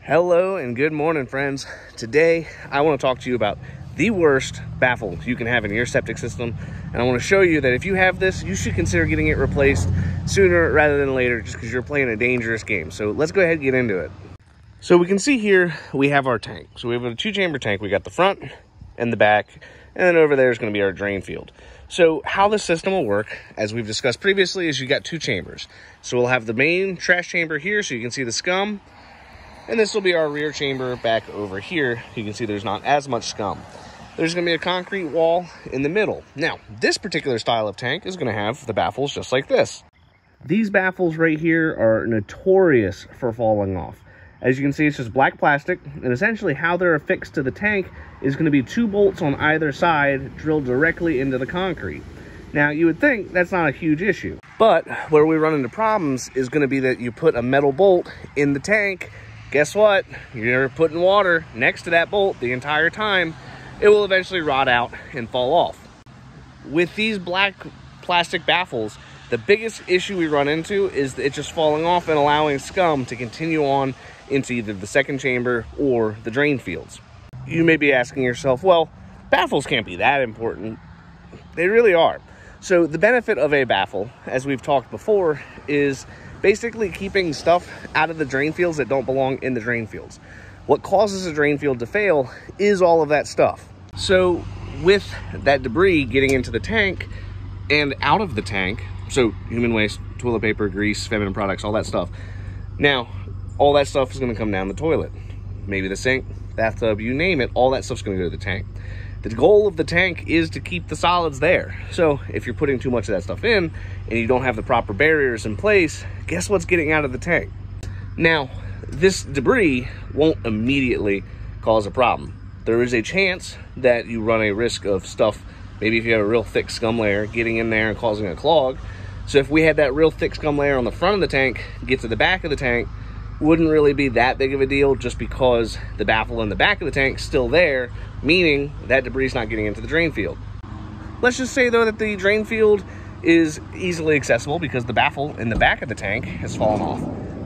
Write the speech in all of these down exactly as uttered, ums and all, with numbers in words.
Hello and good morning, friends. Today I want to talk to you about the worst baffle you can have in your septic system, and I want to show you that if you have this, you should consider getting it replaced sooner rather than later, just because you're playing a dangerous game. So let's go ahead and get into it. So we can see here we have our tank. So we have a two chamber tank. We got the front and the back, and then over there is going to be our drain field. So how the system will work, as we've discussed previously, is you got two chambers. So we'll have the main trash chamber here so you can see the scum, and this will be our rear chamber back over here. You can see there's not as much scum. There's going to be a concrete wall in the middle. Now, this particular style of tank is going to have the baffles just like this. These baffles right here are notorious for falling off. As you can see, it's just black plastic, and essentially how they're affixed to the tank is going to be two bolts on either side drilled directly into the concrete. Now, you would think that's not a huge issue, but where we run into problems is going to be that you put a metal bolt in the tank. Guess what? You're putting water next to that bolt the entire time. It will eventually rot out and fall off. With these black plastic baffles, the biggest issue we run into is it just falling off and allowing scum to continue on into either the second chamber or the drain fields. You may be asking yourself, well, baffles can't be that important. They really are. So the benefit of a baffle, as we've talked before, is basically keeping stuff out of the drain fields that don't belong in the drain fields. What causes a drain field to fail is all of that stuff. So with that debris getting into the tank and out of the tank, so human waste, toilet paper, grease, feminine products, all that stuff. Now, all that stuff is going to come down the toilet. Maybe the sink, bathtub, you name it, all that stuff's going to go to the tank. The goal of the tank is to keep the solids there. So if you're putting too much of that stuff in and you don't have the proper barriers in place, guess what's getting out of the tank? Now, this debris won't immediately cause a problem. There is a chance that you run a risk of stuff, maybe if you have a real thick scum layer, getting in there and causing a clog. So if we had that real thick scum layer on the front of the tank get to the back of the tank, wouldn't really be that big of a deal, just because the baffle in the back of the tank is still there, meaning that debris is not getting into the drain field. Let's just say, though, that the drain field is easily accessible because the baffle in the back of the tank has fallen off.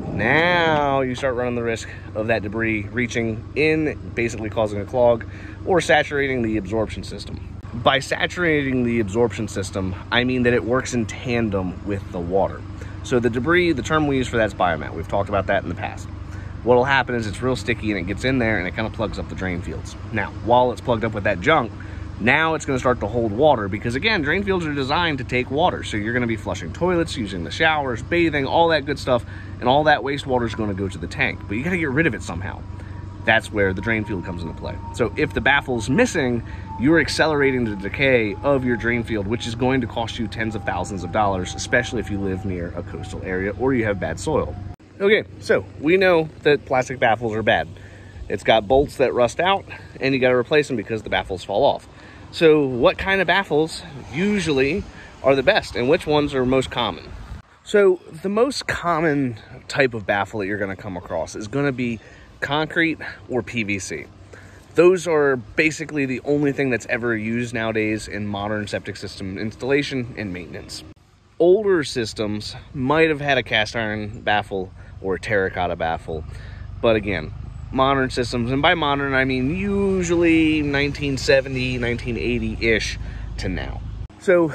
Now you start running the risk of that debris reaching in, basically causing a clog or saturating the absorption system. By saturating the absorption system, I mean that it works in tandem with the water. So the debris, the term we use for that is biomat. We've talked about that in the past. What'll happen is it's real sticky and it gets in there and it kind of plugs up the drain fields. Now, while it's plugged up with that junk, now it's going to start to hold water because, again, drain fields are designed to take water. So you're going to be flushing toilets, using the showers, bathing, all that good stuff, and all that wastewater is going to go to the tank. But you got to get rid of it somehow. That's where the drain field comes into play. So if the baffle's missing, you're accelerating the decay of your drain field, which is going to cost you tens of thousands of dollars, especially if you live near a coastal area or you have bad soil. Okay, so we know that plastic baffles are bad. It's got bolts that rust out, and you got to replace them because the baffles fall off. So what kind of baffles usually are the best, and which ones are most common? So the most common type of baffle that you're going to come across is going to be concrete or P V C. Those are basically the only thing that's ever used nowadays in modern septic system installation and maintenance. Older systems might have had a cast iron baffle or a terracotta baffle, but again, modern systems, and by modern I mean usually nineteen seventy, nineteen eighty-ish to now. So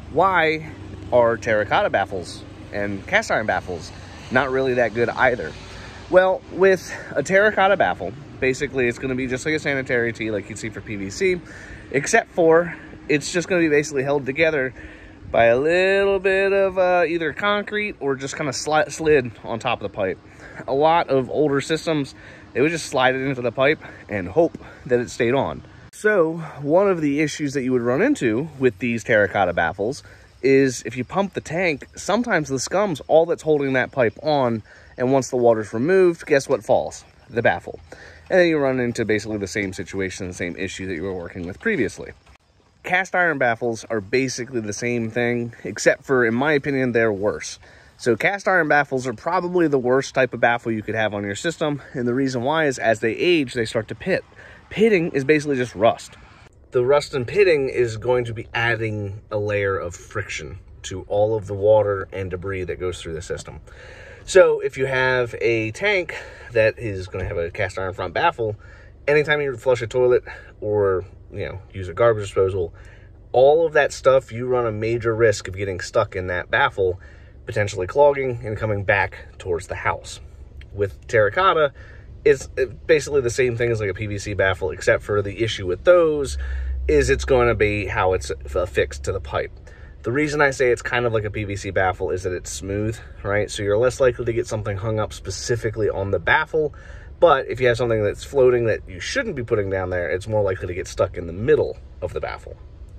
why are terracotta baffles and cast iron baffles not really that good either? Well, with a terracotta baffle, basically it's going to be just like a sanitary tee like you'd see for P V C, except for it's just going to be basically held together by a little bit of uh, either concrete or just kind of sli slid on top of the pipe. A lot of older systems, they would just slide it into the pipe and hope that it stayed on. So one of the issues that you would run into with these terracotta baffles is if you pump the tank, sometimes the scum's all that's holding that pipe on, and once the water's removed, guess what falls? The baffle. And then you run into basically the same situation, the same issue that you were working with previously. Cast iron baffles are basically the same thing, except for, in my opinion, they're worse. So cast iron baffles are probably the worst type of baffle you could have on your system, and the reason why is as they age, they start to pit. Pitting is basically just rust. The rust and pitting is going to be adding a layer of friction to all of the water and debris that goes through the system. So if you have a tank that is going to have a cast iron front baffle, anytime you flush a toilet or, you know, use a garbage disposal, all of that stuff, you run a major risk of getting stuck in that baffle, potentially clogging and coming back towards the house. With terracotta, it's basically the same thing as like a P V C baffle, except for the issue with those is it's going to be how it's affixed to the pipe. The reason I say it's kind of like a P V C baffle is that it's smooth, right? So you're less likely to get something hung up specifically on the baffle. But if you have something that's floating that you shouldn't be putting down there, it's more likely to get stuck in the middle of the baffle.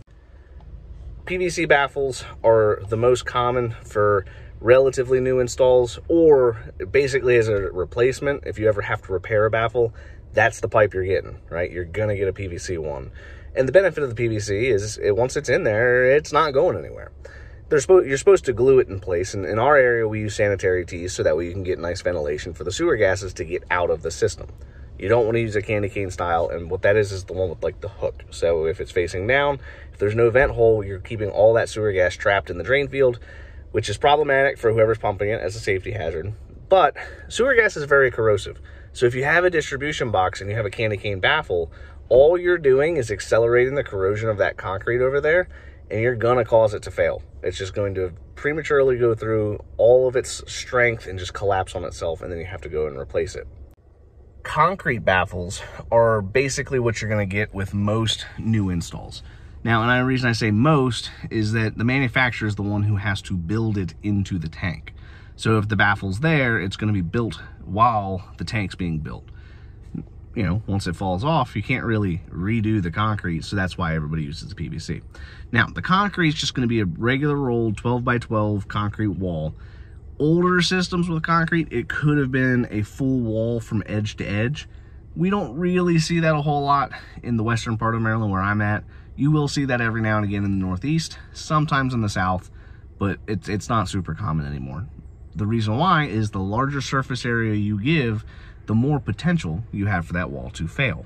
P V C baffles are the most common for relatively new installs, or basically as a replacement. If you ever have to repair a baffle, that's the pipe you're getting, right? You're gonna get a P V C one. And the benefit of the P V C is it, once it's in there, it's not going anywhere. They're supposed, you're supposed to glue it in place. And in our area, we use sanitary tees so that way you can get nice ventilation for the sewer gases to get out of the system. You don't want to use a candy cane style, and what that is is the one with like the hook. So if it's facing down, if there's no vent hole, you're keeping all that sewer gas trapped in the drain field, which is problematic for whoever's pumping it as a safety hazard. But sewer gas is very corrosive. So if you have a distribution box and you have a candy cane baffle, all you're doing is accelerating the corrosion of that concrete over there, and you're gonna cause it to fail. It's just going to prematurely go through all of its strength and just collapse on itself, and then you have to go and replace it. Concrete baffles are basically what you're gonna get with most new installs. Now, and the reason I say most is that the manufacturer is the one who has to build it into the tank. So if the baffle's there, it's gonna be built while the tank's being built. You know, once it falls off, you can't really redo the concrete, so that's why everybody uses the P V C. Now, the concrete is just going to be a regular rolled twelve by twelve concrete wall. Older systems with concrete, it could have been a full wall from edge to edge. We don't really see that a whole lot in the western part of Maryland where I'm at. You will see that every now and again in the Northeast, sometimes in the South, but it's, it's not super common anymore. The reason why is the larger surface area you give, the more potential you have for that wall to fail.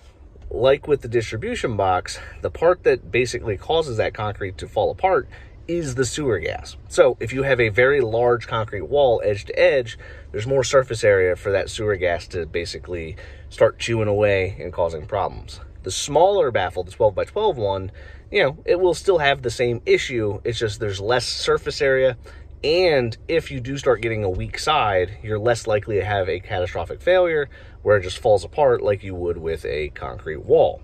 Like with the distribution box, the part that basically causes that concrete to fall apart is the sewer gas. So if you have a very large concrete wall edge to edge, there's more surface area for that sewer gas to basically start chewing away and causing problems. The smaller baffle, the twelve by twelve one, you know, it will still have the same issue. It's just there's less surface area. And if you do start getting a weak side, you're less likely to have a catastrophic failure where it just falls apart like you would with a concrete wall.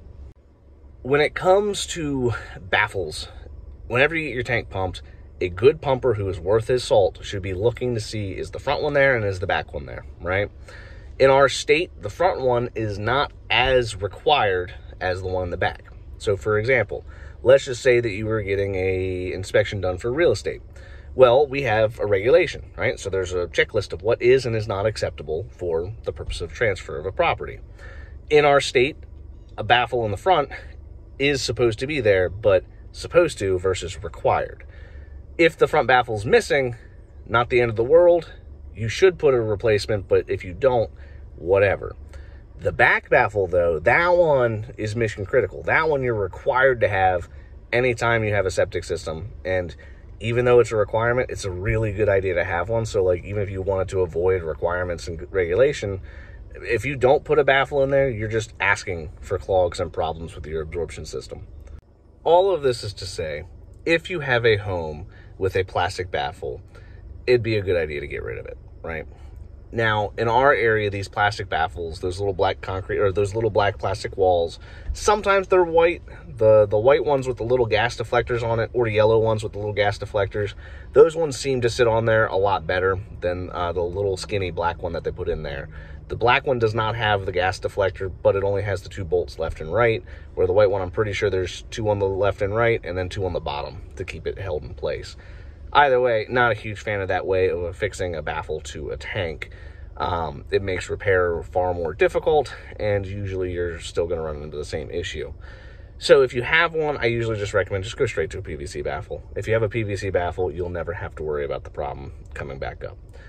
When it comes to baffles, whenever you get your tank pumped, a good pumper who is worth his salt should be looking to see, is the front one there and is the back one there, right? In our state, the front one is not as required as the one in the back. So for example, let's just say that you were getting a inspection done for real estate. Well, we have a regulation, right? So there's a checklist of what is and is not acceptable for the purpose of transfer of a property. In our state, a baffle in the front is supposed to be there, but supposed to versus required. If the front baffle's missing, not the end of the world. You should put a replacement, but if you don't, whatever. The back baffle, though, that one is mission critical. That one you're required to have anytime you have a septic system, and even though it's a requirement, it's a really good idea to have one. So like, even if you wanted to avoid requirements and regulation, if you don't put a baffle in there, you're just asking for clogs and problems with your absorption system. All of this is to say, if you have a home with a plastic baffle, it'd be a good idea to get rid of it, right? Now, in our area, these plastic baffles, those little black concrete, or those little black plastic walls, sometimes they're white. The, the white ones with the little gas deflectors on it, or the yellow ones with the little gas deflectors, those ones seem to sit on there a lot better than uh, the little skinny black one that they put in there. The black one does not have the gas deflector, but it only has the two bolts left and right, where the white one, I'm pretty sure there's two on the left and right, and then two on the bottom to keep it held in place. Either way, not a huge fan of that way of affixing a baffle to a tank. Um, it makes repair far more difficult, and usually you're still going to run into the same issue. So if you have one, I usually just recommend just go straight to a P V C baffle. If you have a P V C baffle, you'll never have to worry about the problem coming back up.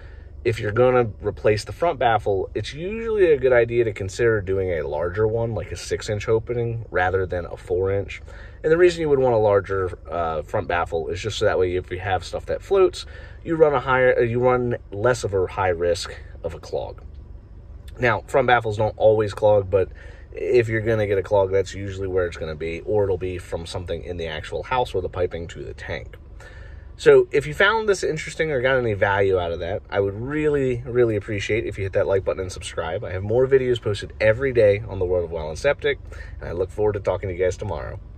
if you're going to replace the front baffle, it's usually a good idea to consider doing a larger one, like a six inch opening rather than a four inch. And the reason you would want a larger uh, front baffle is just so that way if you have stuff that floats, you run a higher, you run less of a high risk of a clog. Now, front baffles don't always clog, but if you're going to get a clog, that's usually where it's going to be, or it'll be from something in the actual house or the piping to the tank. So if you found this interesting or got any value out of that, I would really, really appreciate if you hit that like button and subscribe. I have more videos posted every day on the world of well and septic, and I look forward to talking to you guys tomorrow.